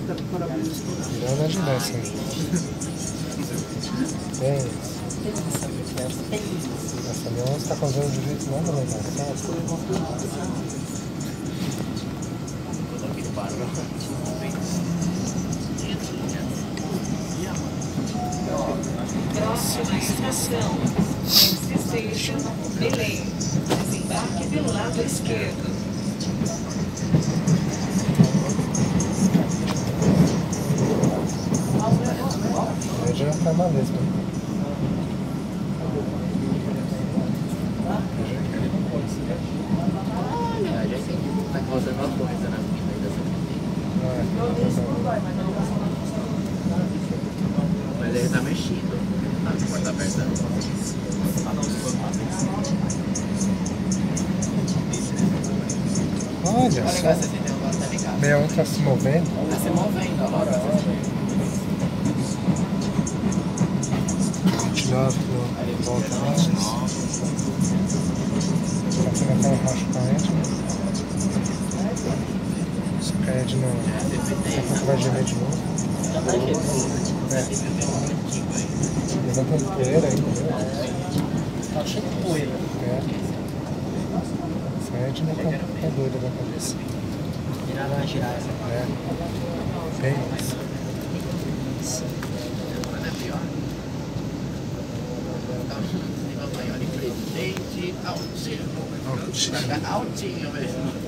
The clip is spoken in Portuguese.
Tirando a direção. Bem. Nossa, minha mão está fazendo de jeito nada legal, sabe? Próxima estação, Next Station, Belém. Desembarque pelo lado esquerdo. Eu já tá uma vez, né? Já entendi. Tá causando uma coisa na vida aí dessa mas ele tá mexido. A porta aberta. Olha só. 61 tá se movendo. Tá se movendo agora. 29 ele volta mais. Tá tendo aquela rocha corrente. Se cair de novo. Daqui a pouco vai gemer de novo. É. Levantando poeira aí, entendeu? Tá cheio de poeira. É. Essa rede não tá doida da cabeça. Girar vai girar essa. É. Bem isso. Não é pior. Maior em presidente, altinho. Altinho mesmo.